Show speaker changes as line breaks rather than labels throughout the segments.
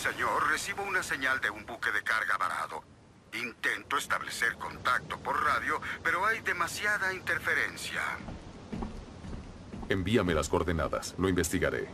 Señor, recibo una señal de un buque de carga varado. Intento establecer contacto por radio, pero hay demasiada interferencia.
Envíame las coordenadas. Lo investigaré.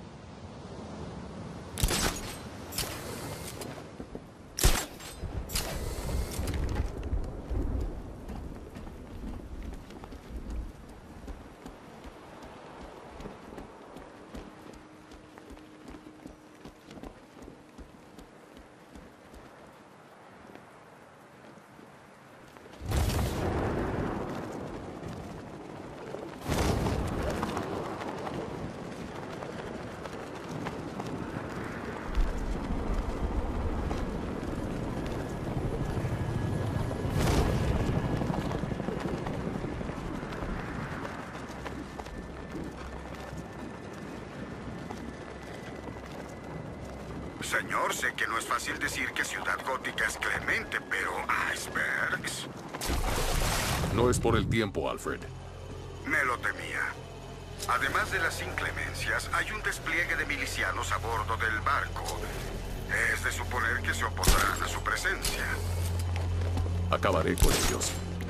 Señor, sé que no es fácil decir que Ciudad Gótica es clemente, pero icebergs.
No es por el tiempo, Alfred.
Me lo temía. Además de las inclemencias, hay un despliegue de milicianos a bordo del barco. Es de suponer que se opondrán a su presencia.
Acabaré con ellos.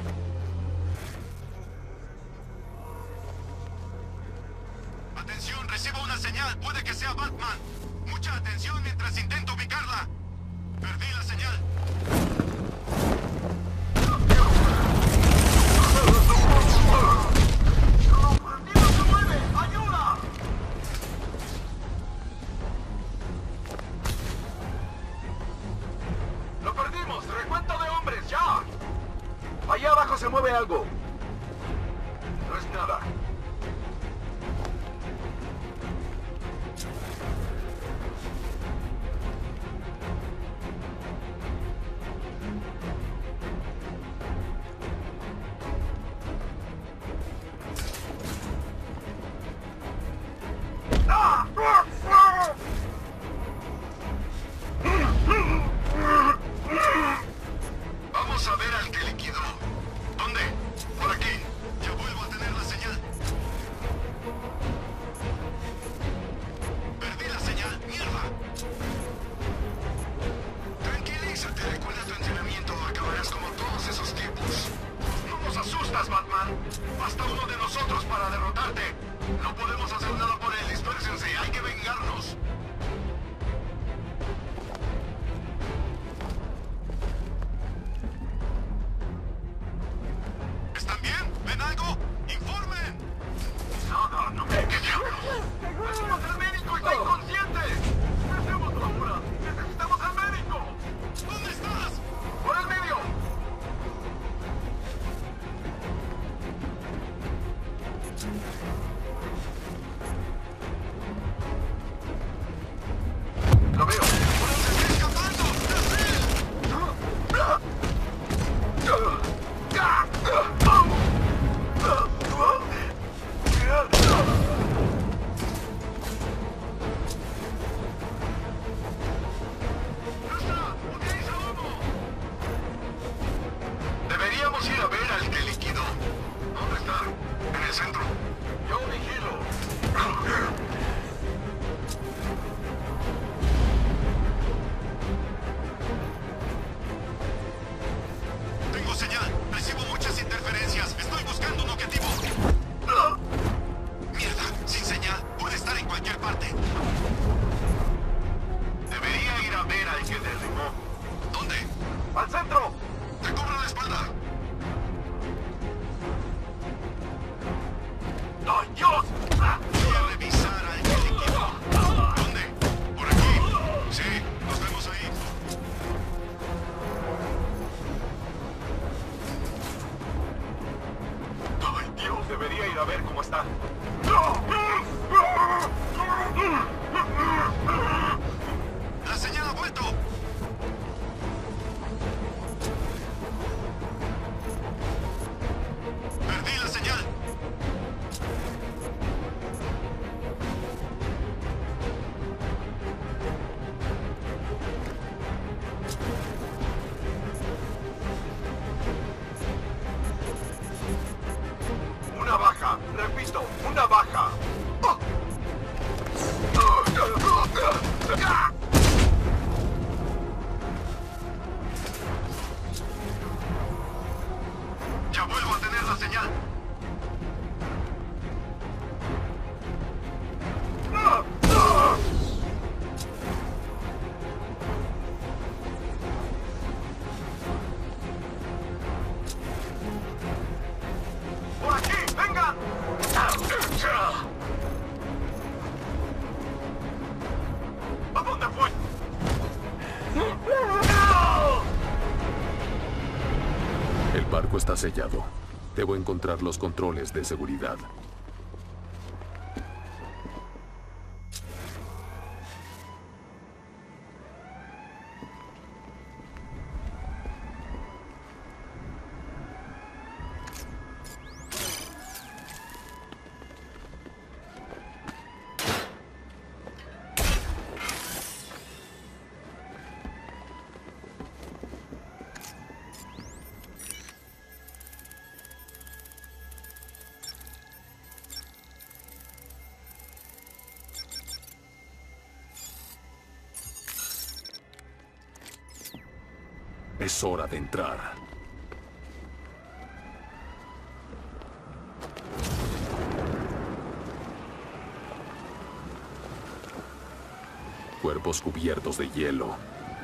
Atención, recibo una señal. Puede que sea Batman. Mucha atención mientras intento ubicarla. Perdí la señal. ¡Ayuda! ¡Lo perdimos! ¡Recuento de hombres, ya! Allá abajo se mueve algo. No es nada. Vamos a ver al que liquidó. ¿Dónde?
barco está sellado. Debo encontrar los controles de seguridad. Es hora de entrar. Cuerpos cubiertos de hielo.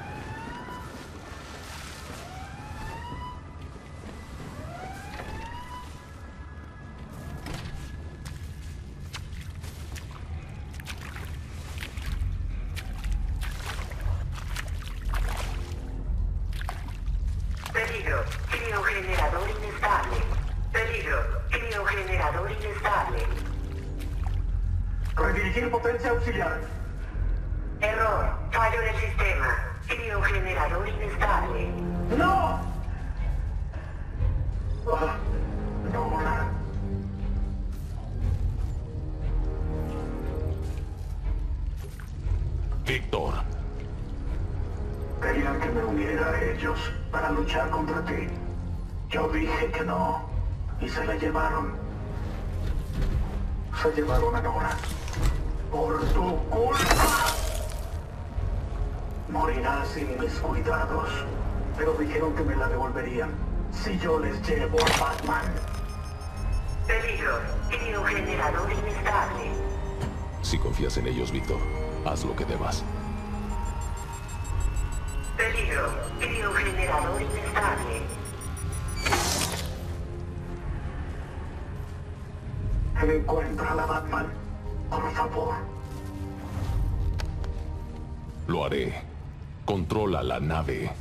Peligro, criogenerador inestable. Peligro, criogenerador inestable.
Redirigir potencia auxiliar.
Error, fallo del sistema. Criogenerador inestable.
¡No! No.
Víctor.
Querían que me uniera a ellos para luchar contra ti. Yo dije que no, y se la llevaron. Se llevaron a Nora. ¡Por tu culpa! Morirá sin mis cuidados. Pero dijeron que me la devolverían si yo les llevo a Batman.
Peligro, criogenerador inestable.
Si confías en ellos, Víctor, haz lo que debas.
Peligro, criogenerador inestable.
Encuentra a la Batman, por favor.
Lo haré. Controla la nave.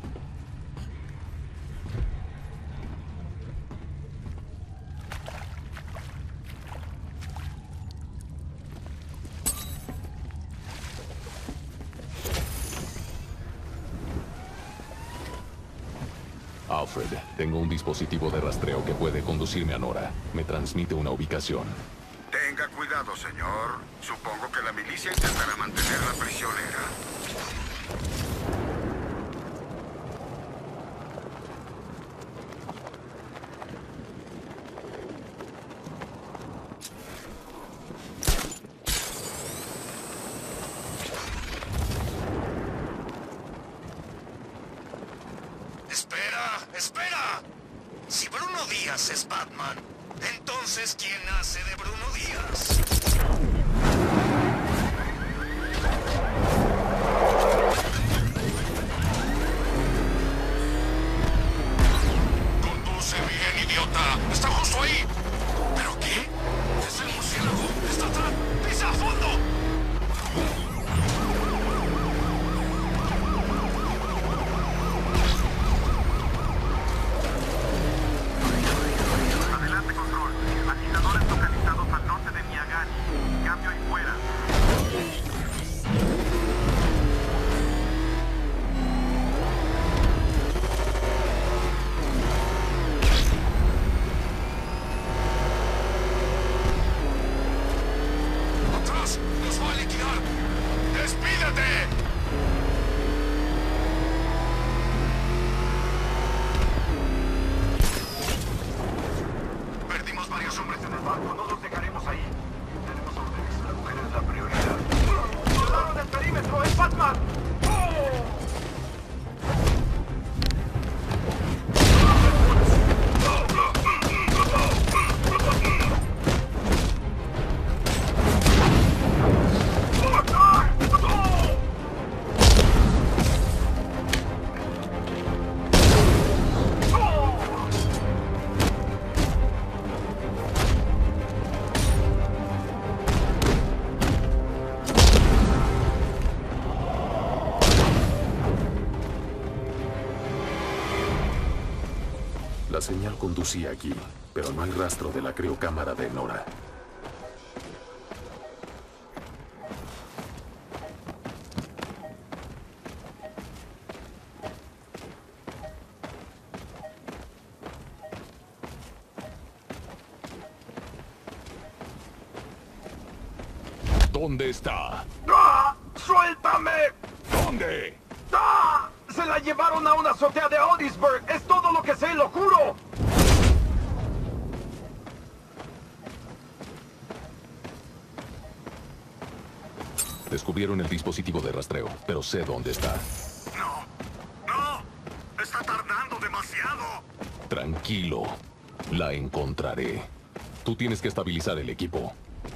Alfred, tengo un dispositivo de rastreo que puede conducirme a Nora. Me transmite una ubicación.
Tenga cuidado, señor. Supongo que la milicia intentará mantenerla prisionera.
¡Espera! Si Bruno Díaz es Batman, entonces ¿quién hace de Bruno Díaz? Conduce bien, idiota. Está justo ahí. ¿Pero qué? Es el murciélago. Está atrás. ¡Pisa a fondo!
La señal conducía aquí, pero no hay rastro de la criocámara de Nora.
¿Dónde está?
¡Ah! ¡Suéltame!
¿Dónde?
¡Ah! ¡Se la llevaron a una azotea de Otisburg! ¡Es todo lo que sé, lo juro!
Descubrieron el dispositivo de rastreo, pero sé dónde está.
No, no, está tardando demasiado.
Tranquilo, la encontraré. Tú tienes que estabilizar el equipo.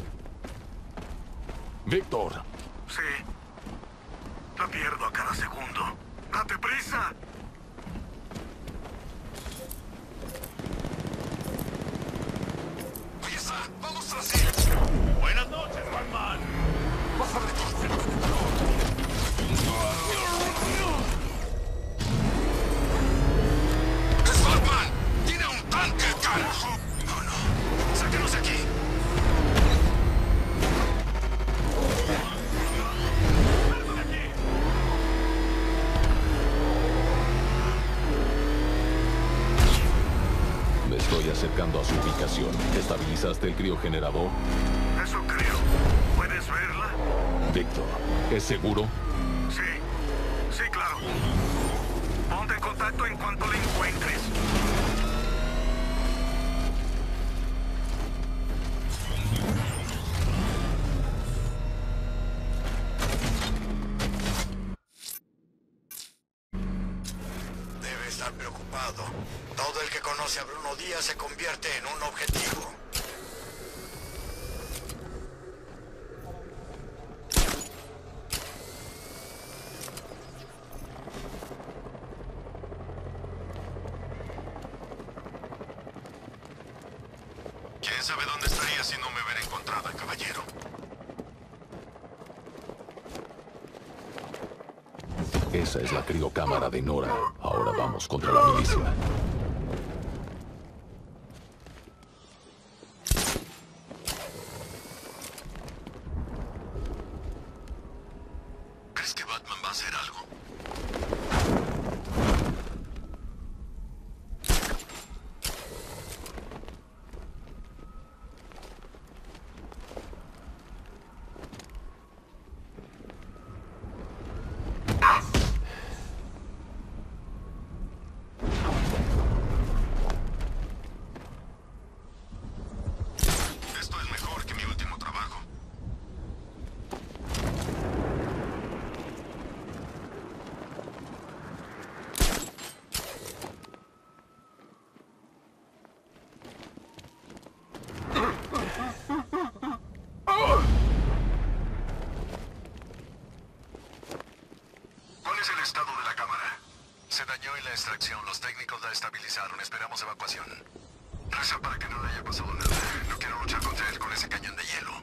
Víctor,
Sí, la pierdo a cada segundo. ¡Date prisa!
Ahí está. Vamos tras él. Buenas noches, Batman. ¡Es Batman! ¡Tiene un tanque, carajo! No, no. ¡Sáquenos de aquí!
me estoy acercando a su ubicación. ¿Estabilizaste el criogenerador?
Eso creo. ¿Puedes verla?
Víctor, ¿es seguro?
Sí, sí, claro. Ponte en contacto en cuanto la encuentres.
Debe estar preocupado. Todo el que conoce a Bruno Díaz se convierte en un objetivo.
¿Quién sabe dónde estaría si no me hubiera encontrado, caballero?
Esa es la criocámara de Nora. Ahora vamos contra la milicia.
¿Crees que Batman va a hacer algo? Esto es mejor que mi último trabajo. ¿Cuál es el estado de la cámara? Se dañó en la extracción. Los técnicos la estabilizaron. Esperamos evacuación. Reza para que no le haya pasado nada. No quiero luchar contra él con ese cañón de hielo.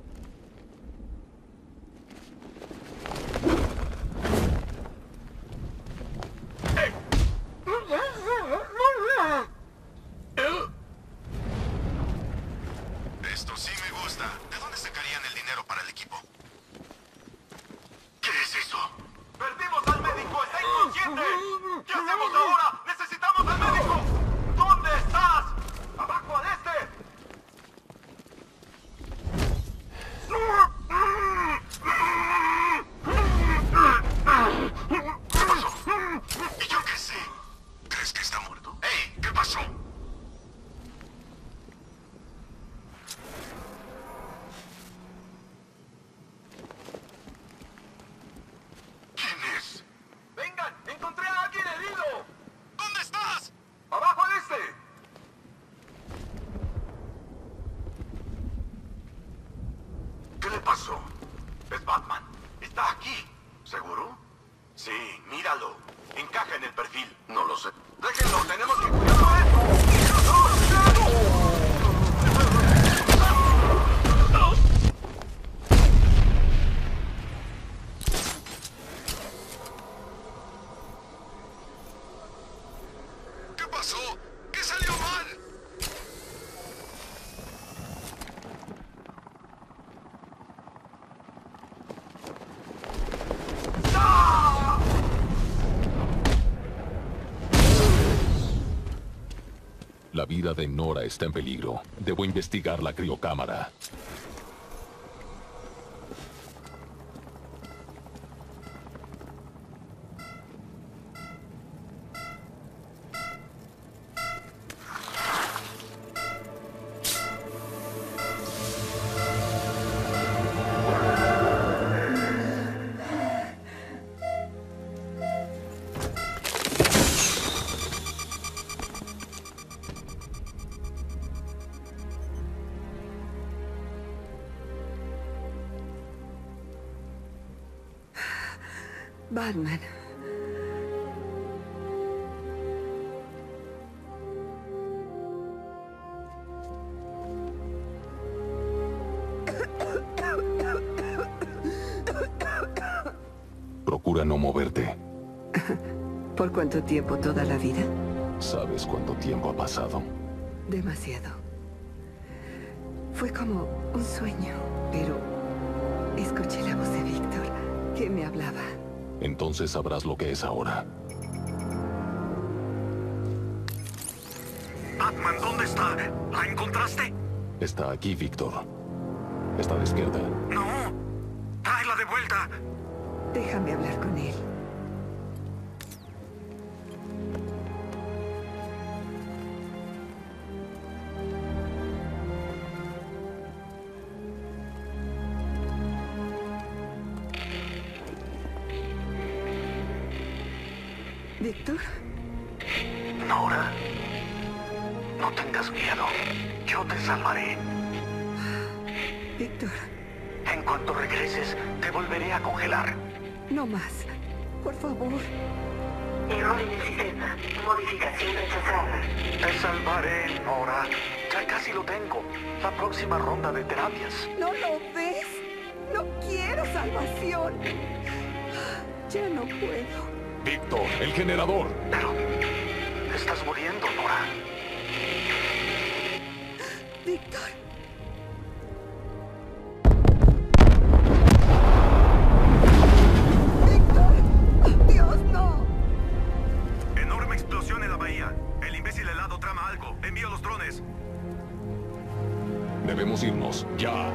Esto sí me gusta. ¿De dónde sacarían el dinero para el equipo? ¿Qué es eso? ¡Perdimos al médico! ¡Está inconsciente! ¿Qué hacemos ahora? ¡Necesitamos al médico! ¿Dónde estás? ¡Abajo al este! ¿Qué pasó? ¿Y yo qué sé? ¿Crees que está muerto? ¡Ey! ¿Qué pasó? ¿Quién es? ¡Vengan! ¡Encontré a alguien herido! ¿Dónde estás? ¡Abajo al este! ¿Qué le pasó? Es Batman. Está aquí. ¿Seguro? Sí, míralo. Encaja en el perfil. No lo sé. Déjenlo, tenemos que cuidarlo a esto. ¿Qué pasó? ¿Qué salió?
La vida de Nora está en peligro. Debo investigar la criocámara.
Batman.
Procura no moverte.
¿Por cuánto tiempo? ¿Toda la vida?
¿Sabes cuánto tiempo ha pasado?
Demasiado. Fue como un sueño, pero escuché la voz de Víctor, que me hablaba.
Entonces sabrás lo que es ahora.
Batman, ¿dónde está? ¿La encontraste?
Está aquí, Víctor. Está despierta.
No. Tráela de vuelta.
Déjame hablar con él. ¿Víctor?
Nora, no tengas miedo. Yo te salvaré.
Víctor,
En cuanto regreses, te volveré a congelar.
no más. Por favor.
Error en el sistema. Modificación rechazada.
Te salvaré, Nora. Ya casi lo tengo. La próxima ronda de terapias.
¿No lo ves? No quiero salvación. Ya no puedo.
Víctor, el generador.
Pero estás muriendo, Nora.
Víctor. Víctor. ¡Oh, Dios, no!
Enorme explosión en la bahía. El imbécil helado trama algo. Envío los drones.
Debemos irnos, ya.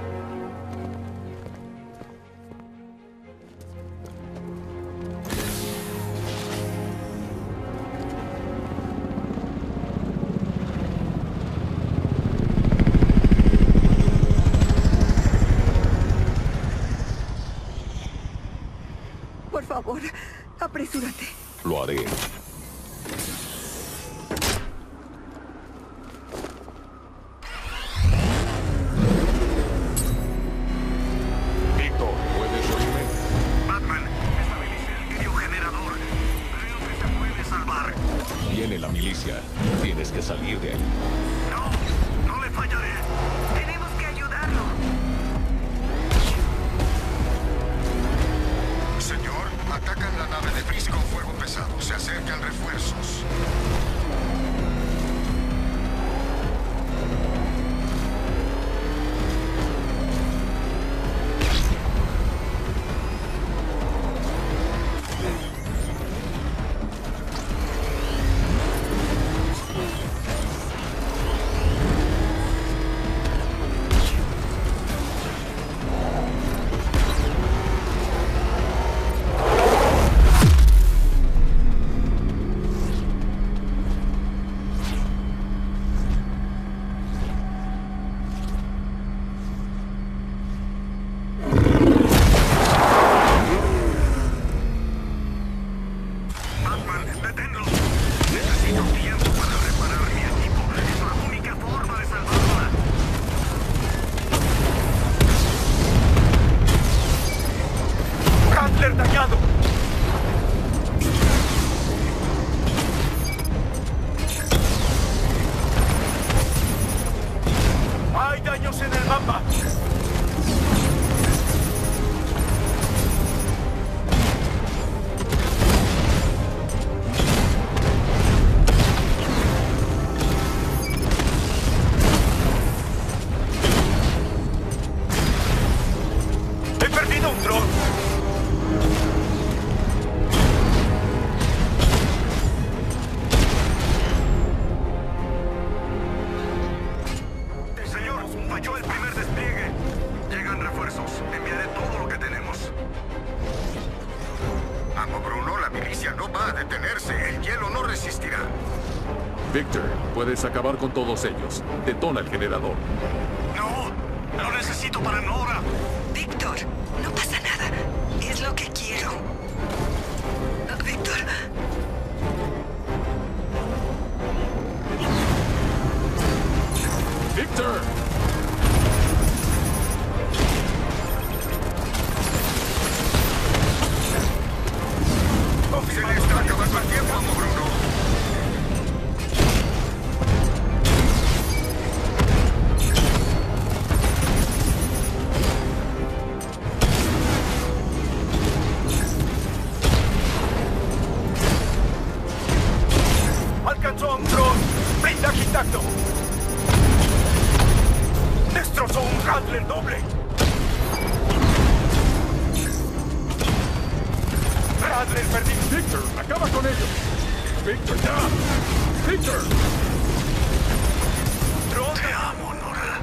Por favor, apresúrate.
Lo haré. Víctor, ¿puedes oírme?
Batman, estabilice el criogenerador. Creo que se puede salvar.
Viene la milicia. Tienes que salir de ahí.
No, no le fallaré.
Tenemos que ayudarlo.
Señor, atacan la nave de Brice con fuego pesado. Se acercan refuerzos.
Batman, deténlos. Necesito tiempo para reparar mi equipo. Es la única forma de salvarla. Cutler dañado. Hay daños en el mapa. He perdido un dron.
Victor, puedes acabar con todos ellos. Detona el generador.
No, lo necesito para Nora.
Víctor, no pasa nada. Es lo que quiero. Víctor.
¡Victor!
Se le está acabando el tiempo, Bruno.
Alcanzó a un dron. Blindaje intacto. Destrozó un handler doble. Handler perdido.
¡Victor, acaba con ellos! ¡Victor, ya! ¡Victor!
Dron.
Te amo, Nora.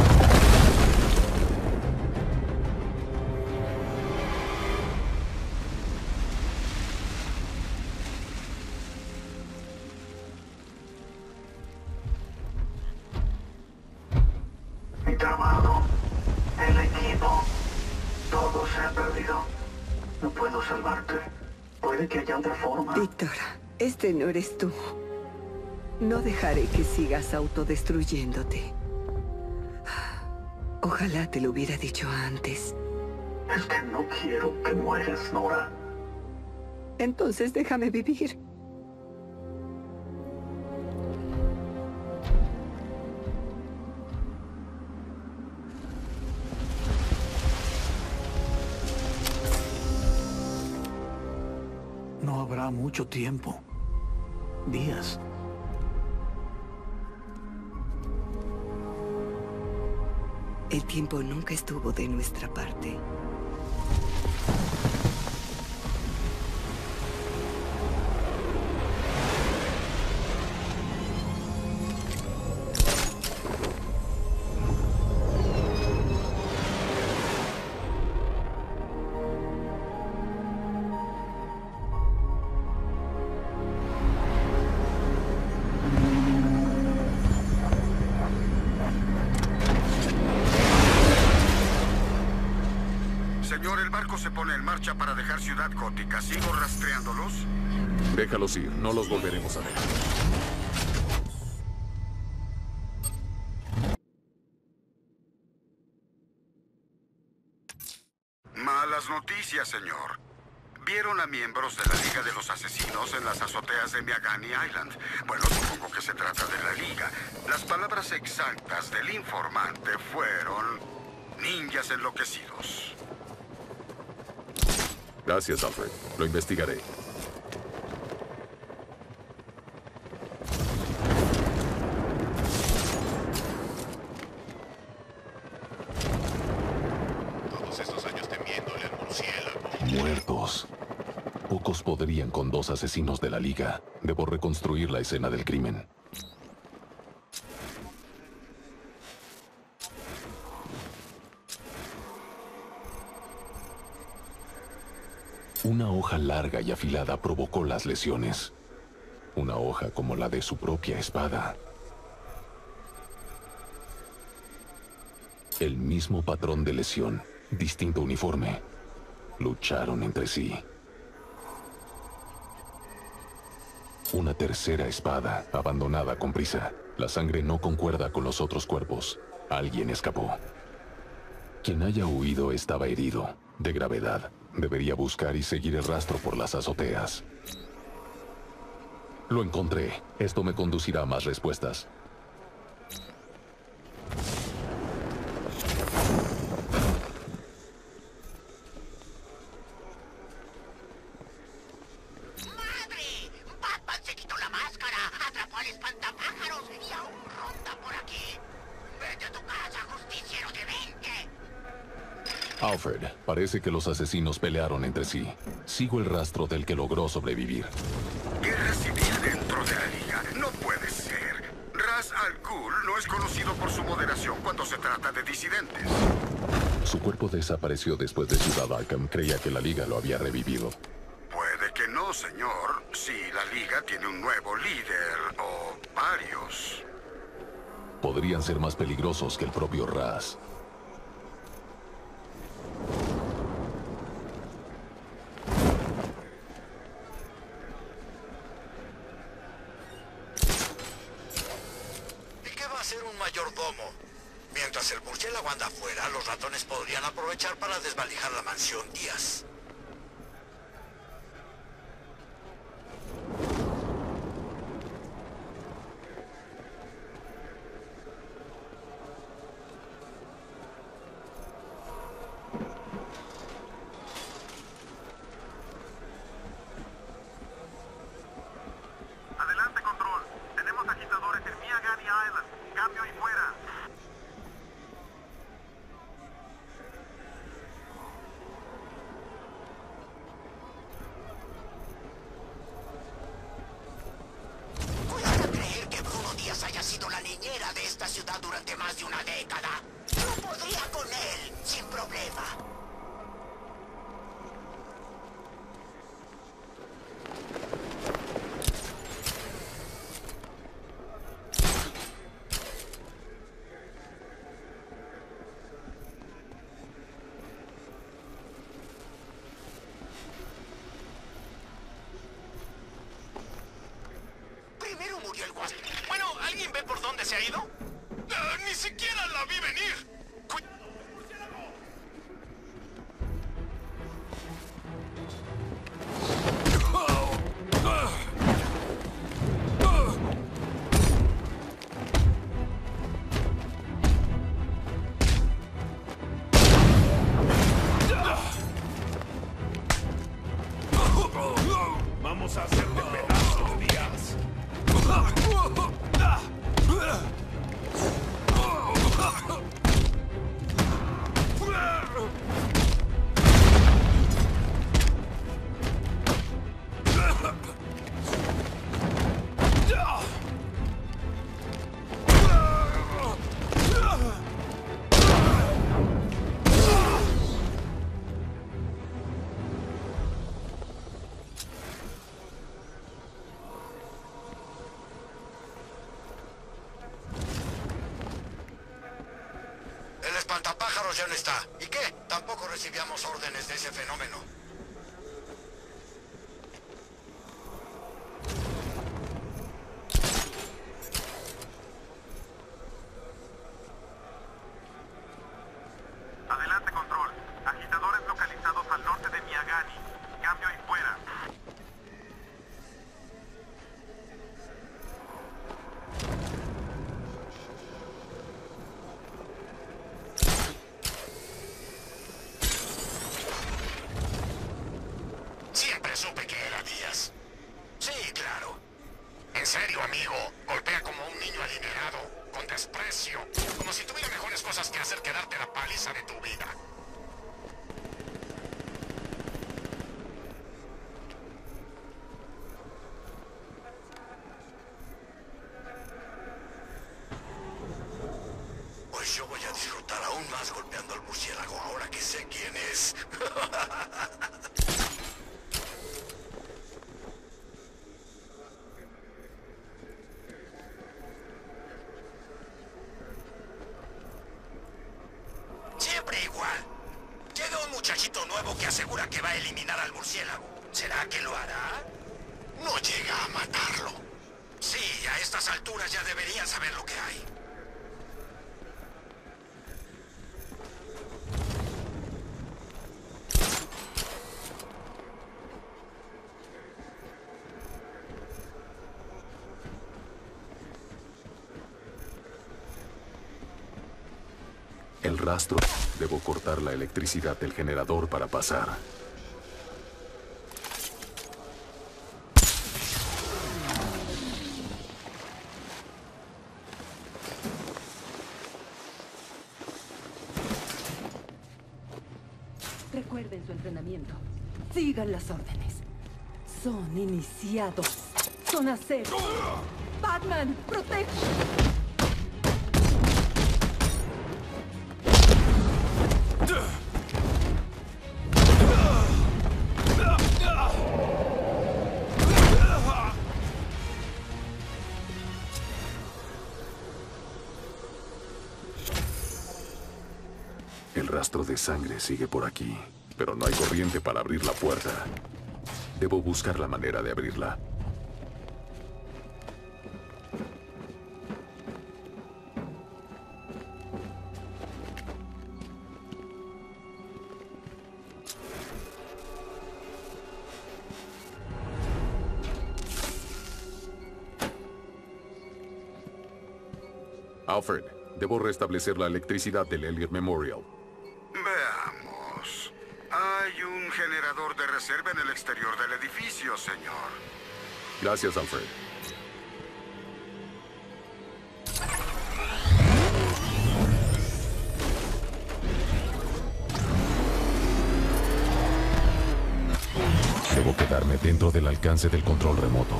Mi trabajo, el equipo, todo se ha perdido. No puedo salvarte. Puede que haya otra forma.
Víctor, este no eres tú. No dejaré que sigas autodestruyéndote. Ojalá te lo hubiera dicho antes.
Es que no quiero que mueras, Nora.
Entonces déjame vivir.
No habrá mucho tiempo. Días.
El tiempo nunca estuvo de nuestra parte.
Señor, el barco se pone en marcha para dejar Ciudad Gótica. ¿Sigo rastreándolos?
Déjalos ir, no los volveremos a ver.
Malas noticias, señor. Vieron a miembros de la Liga de los Asesinos en las azoteas de Miagani Island. Bueno, supongo que se trata de la Liga. Las palabras exactas del informante fueron ninjas enloquecidos.
Gracias, Alfred. Lo investigaré.
Todos estos años temiéndole al murciélago. Muertos. Pocos podrían con 2 asesinos de la Liga. Debo reconstruir la escena del crimen. Una hoja larga y afilada provocó las lesiones. Una hoja como la de su propia espada. El mismo patrón de lesión, distinto uniforme. Lucharon entre sí. Una tercera espada, abandonada con prisa. La sangre no concuerda con los otros cuerpos. Alguien escapó. Quien haya huido estaba herido, de gravedad. Debería buscar y seguir el rastro por las azoteas. Lo encontré. Esto me conducirá a más respuestas.
¡Madre! ¡Batman se quitó la máscara! ¡Atrapó al espantapájaros! ¡Y aún ronda por aquí! ¡Vete a tu casa, justiciero de 20!
Alfred, parece que los asesinos pelearon entre sí. Sigo el rastro del que logró sobrevivir.
Guerra civil dentro de la Liga. No puede ser. Ras Al Ghul no es conocido por su moderación cuando se trata de disidentes.
Su cuerpo desapareció después de Ciudad Arkham. Creía que la Liga lo había revivido.
Puede que no, Bueno, señor, si la Liga tiene un nuevo líder, o varios.
Podrían ser más peligrosos que el propio Raz.
¿Y qué va a hacer un mayordomo? Mientras el murciélago anda afuera, los ratones podrían aprovechar para desvalijar la mansión Díaz.
Adelante, control. Tenemos agitadores en Miagani Island. Cambio y fuera.
¿Puedes creer que Bruno Díaz haya sido la niñera de esta ciudad durante más de una década? Yo podría con él, sin problema. Primero murió el guasón.
Bueno, ¿alguien ve por dónde se ha ido? ¡Ni siquiera la vi venir! Vamos a hacerte pedazos, Díaz.
El espantapájaros ya no está. ¿Y qué? Tampoco recibíamos órdenes de ese fenómeno.
Adelante, control. Agitadores localizados al norte de Miagani. Cambio y fuera.
Siempre supe que era Díaz. Sí, claro. En serio, amigo. Golpea como un niño adinerado, con desprecio. Como si tuviera mejores cosas que hacer que darte la paliza de tu vida. Pues yo voy a disfrutar aún más golpeando al murciélago ahora que sé quién es. Siempre igual. Llega un muchachito nuevo que asegura que va a eliminar al murciélago. ¿Será que lo hará? No llega a matarlo. Sí, a estas alturas ya deberían saber lo que hay.
El rastro. Debo cortar la electricidad del generador para pasar.
Recuerden su entrenamiento. Sigan las órdenes. Son iniciados. Son acero. Batman, protege.
rastro de sangre sigue por aquí, pero no hay corriente para abrir la puerta. Debo buscar la manera de abrirla. Alfred, debo restablecer la electricidad del Elliott Memorial.
Veamos. Hay un generador de reserva en el exterior del edificio, señor.
Gracias, Alfred.
Debo quedarme dentro del alcance del control remoto.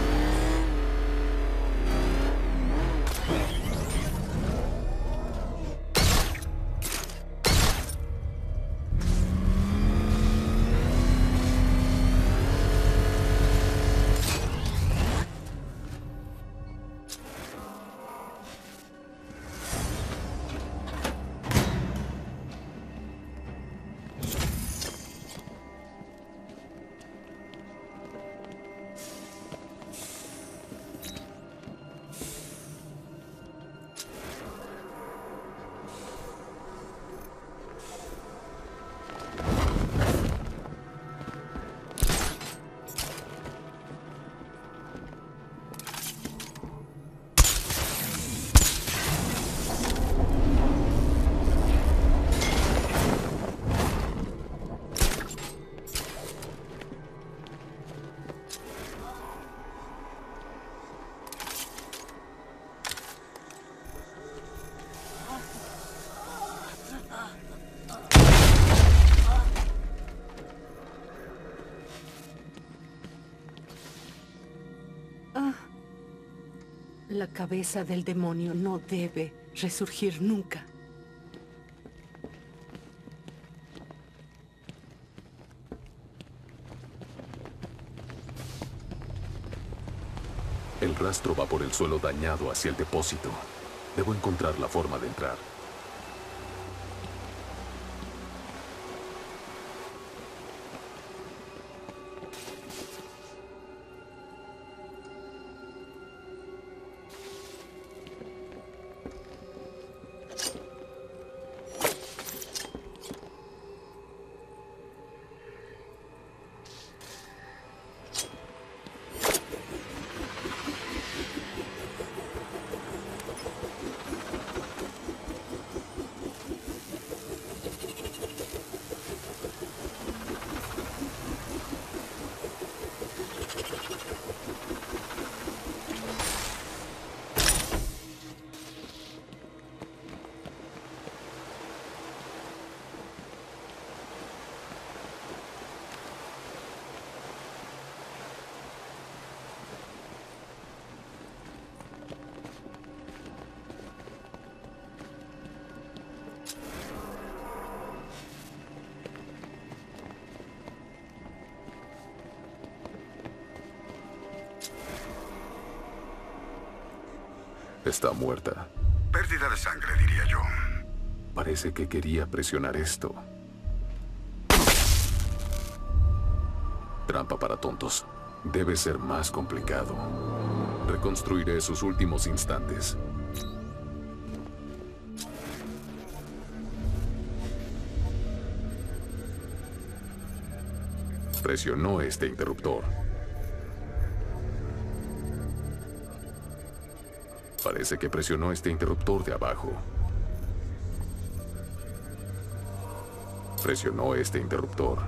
La cabeza del demonio no debe resurgir nunca.
El rastro va por el suelo dañado hacia el depósito. Debo encontrar la forma de entrar. Está muerta.
Pérdida de sangre, diría yo.
Parece que quería presionar esto. Trampa para tontos. Debe ser más complicado. Reconstruiré sus últimos instantes. Presionó este interruptor. Parece que presionó este interruptor de abajo. Presionó este interruptor.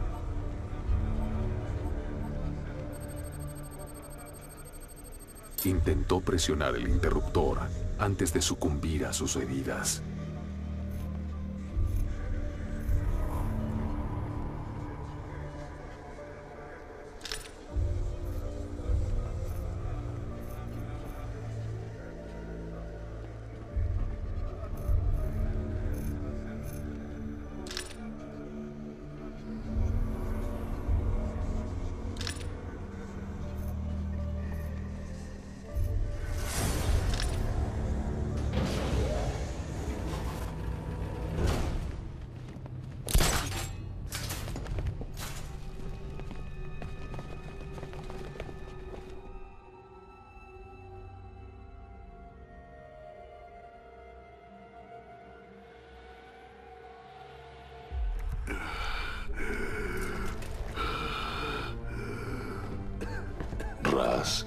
Intentó presionar el interruptor antes de sucumbir a sus heridas.
Raz.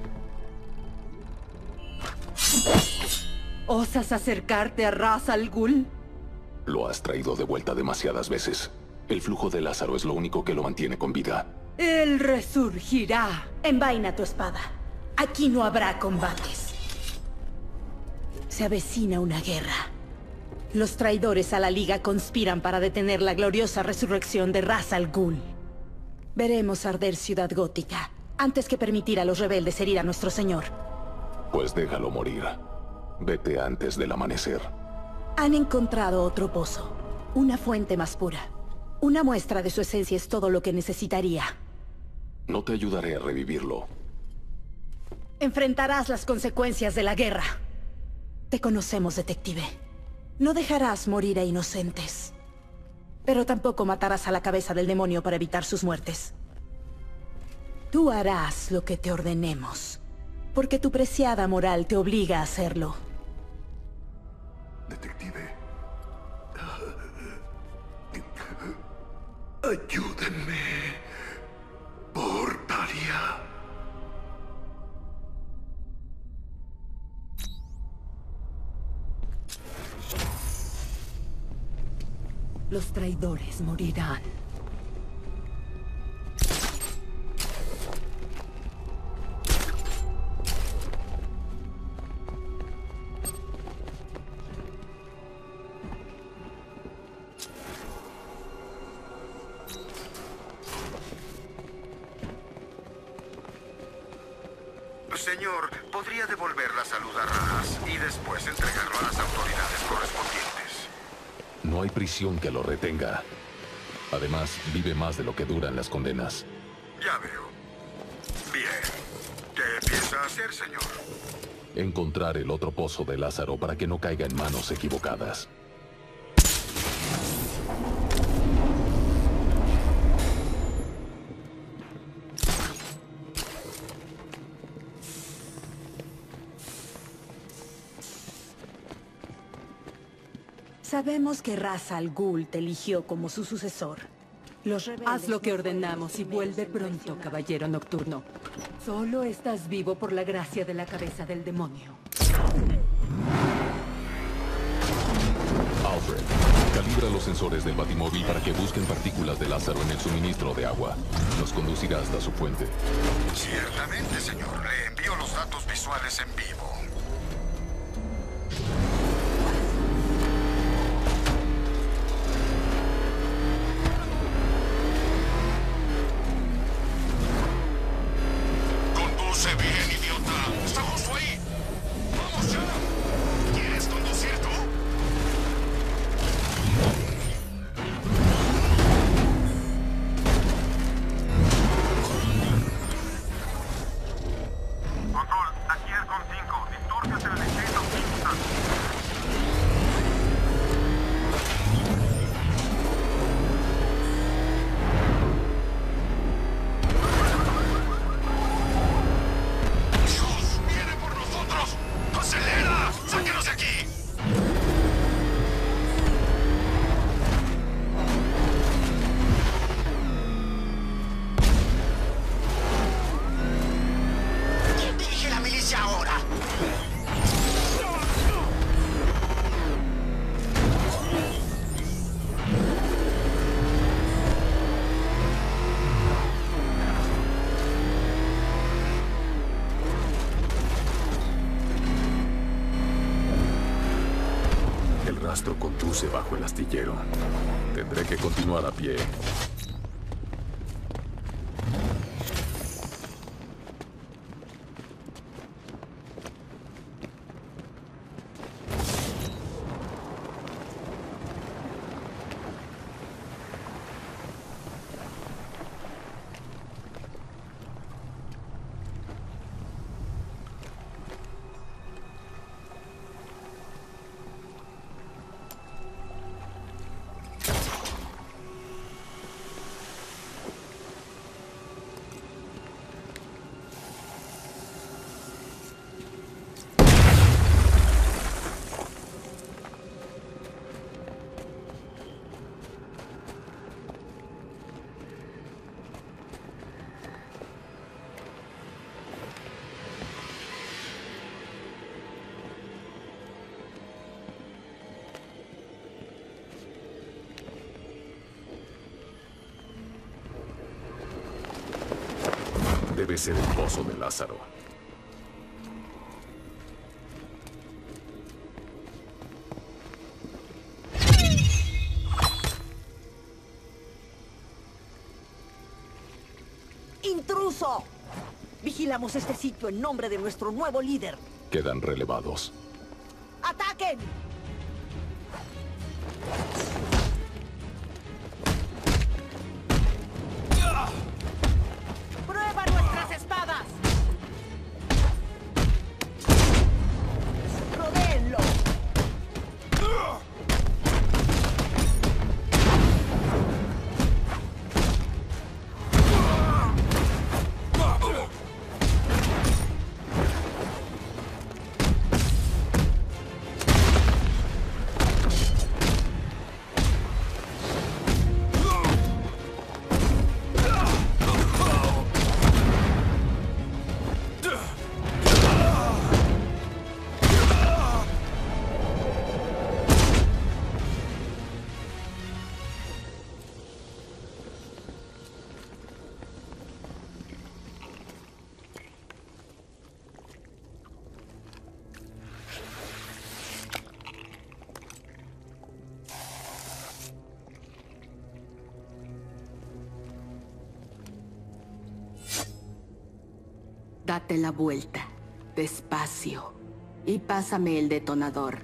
¿Osas acercarte a Raz al Ghul?
Lo has traído de vuelta demasiadas veces. El flujo de Lázaro es lo único que lo mantiene con vida.
Él resurgirá.
Envaina tu espada. Aquí no habrá combates. Se avecina una guerra. Los traidores a la Liga conspiran para detener la gloriosa resurrección de Raz al Ghul. Veremos arder Ciudad Gótica antes que permitir a los rebeldes herir a nuestro señor.
Pues déjalo morir. Vete antes del amanecer.
Han encontrado otro pozo. Una fuente más pura. Una muestra de su esencia es todo lo que necesitaría.
No te ayudaré a revivirlo.
Enfrentarás las consecuencias de la guerra. Te conocemos, detective. No dejarás morir a inocentes. Pero tampoco matarás a la cabeza del demonio para evitar sus muertes. Tú harás lo que te ordenemos, porque tu preciada moral te obliga a hacerlo.
Detective. Ayúdenme. Por Talia.
Los traidores morirán.
Señor, ¿podría devolver la salud a Raz y después entregarlo a las autoridades correspondientes?
No hay prisión que lo retenga. Además, vive más de lo que duran las condenas.
Ya veo. Bien. ¿Qué piensa hacer, señor?
Encontrar el otro pozo de Lázaro para que no caiga en manos equivocadas.
Sabemos que Raz al Ghul te eligió como su sucesor. Los rebeldes
Haz lo que
no fueron
ordenamos
los
y
primeros
vuelve
en
pronto,
traicionar.
caballero nocturno. Solo estás vivo por la gracia de la cabeza del demonio.
Alfred, calibra los sensores del batimóvil para que busquen partículas de Lázaro en el suministro de agua. Nos conducirá hasta su fuente.
Ciertamente, señor. Le envío los datos visuales en vivo.
Conduce bien, idiota. Está justo ahí. ¡Vamos ya! ¿Quieres conducir tú?
Control, aquí es con 5. Disturbios en el distrito Kingston.
¡Dios! ¡Viene por nosotros! ¡Acelera! ¡Sáquenos de aquí!
¿Quién dirige la milicia ahora?
El rastro conduce bajo el astillero. Tendré que continuar a pie. Debe ser el pozo de Lázaro.
¡Intruso! Vigilamos este sitio en nombre de nuestro nuevo líder.
Quedan relevados.
¡Ataquen! ¡Prueba nuestras espadas! ¡Rodéenlo!
Date la vuelta, despacio, y pásame el detonador.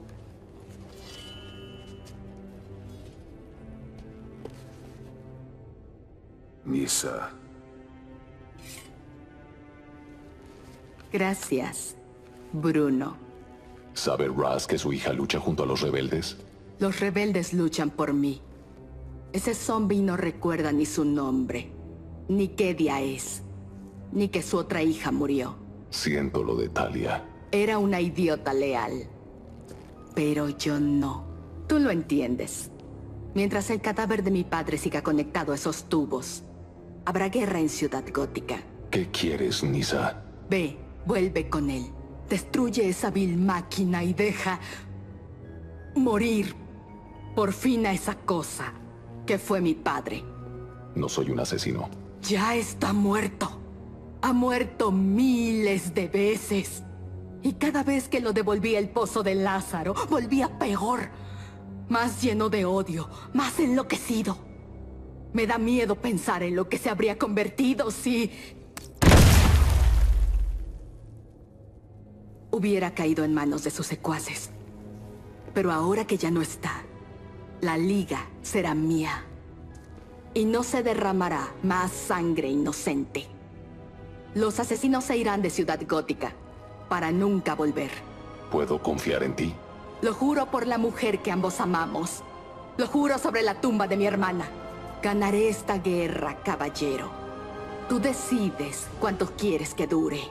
Nyssa.
Gracias, Bruno.
¿Sabe Raz que su hija lucha junto a los rebeldes?
Los rebeldes luchan por mí. Ese zombie no recuerda ni su nombre, ni qué día es, ni que su otra hija murió.
Siento lo de Talia.
Era una idiota leal. Pero yo no. Tú lo entiendes. Mientras el cadáver de mi padre siga conectado a esos tubos, habrá guerra en Ciudad Gótica.
¿Qué quieres, Nyssa?
Ve, vuelve con él. Destruye esa vil máquina y deja morir por fin a esa cosa que fue mi padre.
No soy un asesino.
Ya está muerto. Ha muerto miles de veces. Y cada vez que lo devolvía el pozo de Lázaro, volvía peor. Más lleno de odio, más enloquecido. Me da miedo pensar en lo que se habría convertido si hubiera caído en manos de sus secuaces. Pero ahora que ya no está, la Liga será mía. Y no se derramará más sangre inocente. Los asesinos se irán de Ciudad Gótica para nunca volver.
¿Puedo confiar en ti?
Lo juro por la mujer que ambos amamos. Lo juro sobre la tumba de mi hermana. Ganaré esta guerra, caballero. Tú decides cuánto quieres que dure.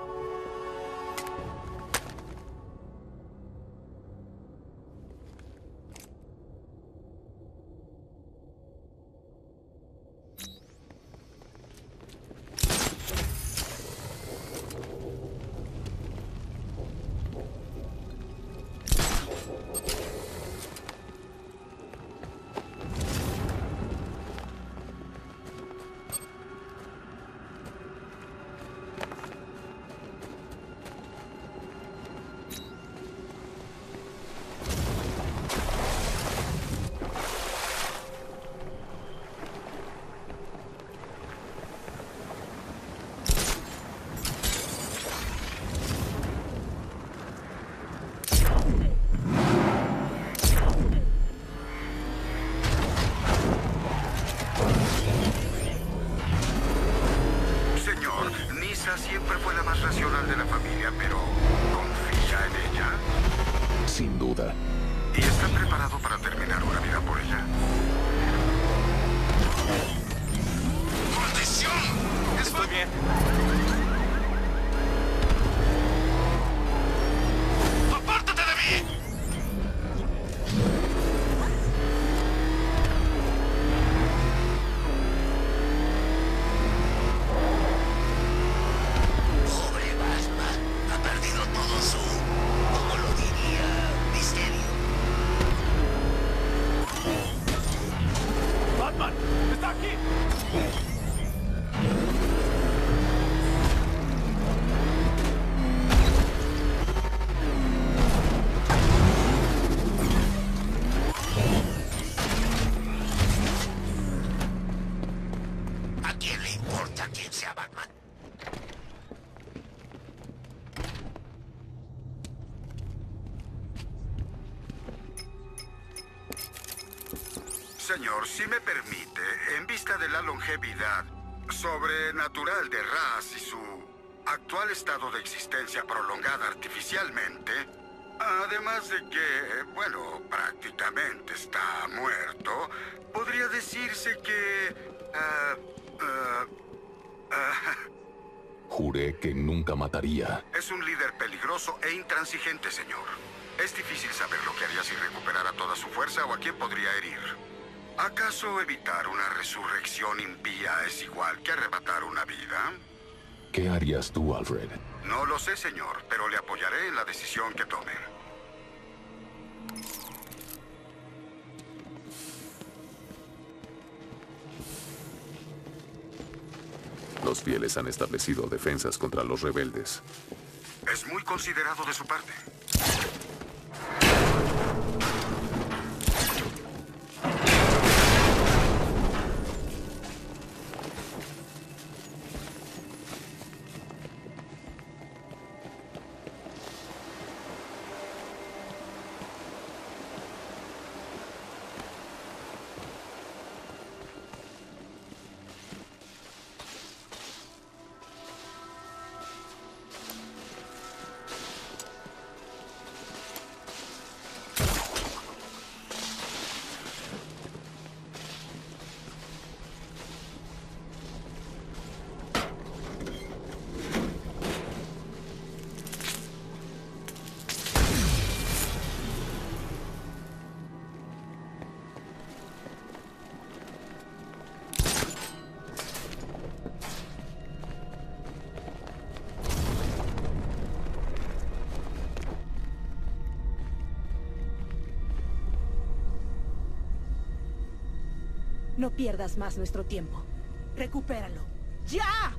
Siempre fue la más racional de la familia, pero ¿confía en ella?
Sin duda.
¿Y está preparado para terminar una vida por ella?
¡Maldición!
Estoy bien.
¡Apártate de mí!
Señor, si me permite, en vista de la longevidad sobrenatural de Raz y su actual estado de existencia prolongada artificialmente, además de que, bueno, prácticamente está muerto, podría decirse que...
Juré que nunca mataría.
Es un líder peligroso e intransigente, señor. Es difícil saber lo que haría si recuperara toda su fuerza o a quién podría herir. ¿Acaso evitar una resurrección impía es igual que arrebatar una vida?
¿Qué harías tú, Alfred?
No lo sé, señor, pero le apoyaré en la decisión que tome.
Los fieles han establecido defensas contra los rebeldes.
Es muy considerado de su parte.
No pierdas más nuestro tiempo. Recupéralo. ¡Ya!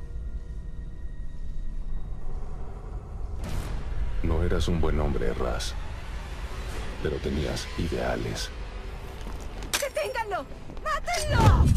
No eras un buen hombre, Raz. Pero tenías ideales.
¡Deténganlo! ¡Mátenlo!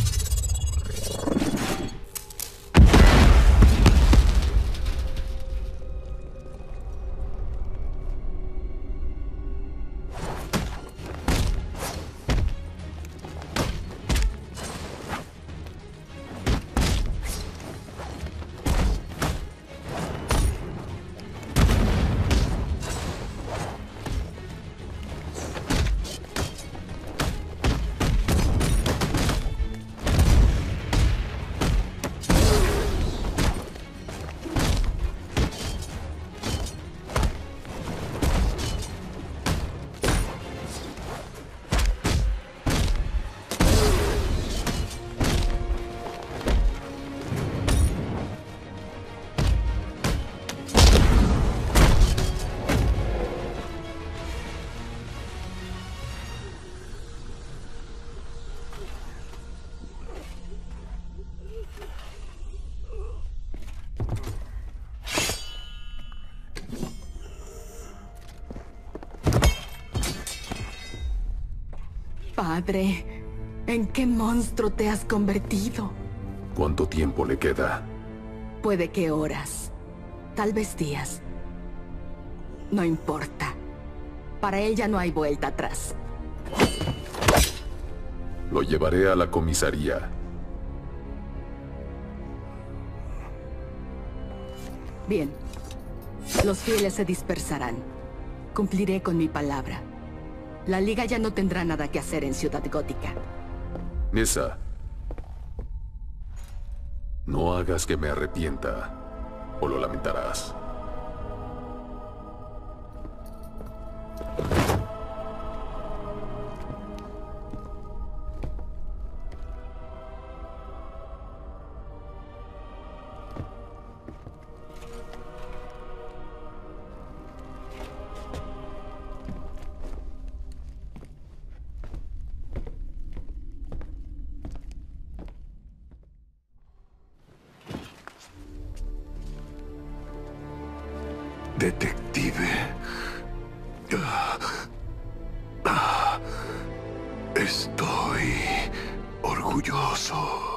Padre, ¿en qué monstruo te has convertido?
¿Cuánto tiempo le queda?
Puede que horas, tal vez días. No importa. Para él ya no hay vuelta atrás.
Lo llevaré a la comisaría.
Bien. Los fieles se dispersarán. Cumpliré con mi palabra. La Liga ya no tendrá nada que hacer en Ciudad Gótica.
Nissa. No hagas que me arrepienta, o lo lamentarás.
Detective. Estoy orgulloso.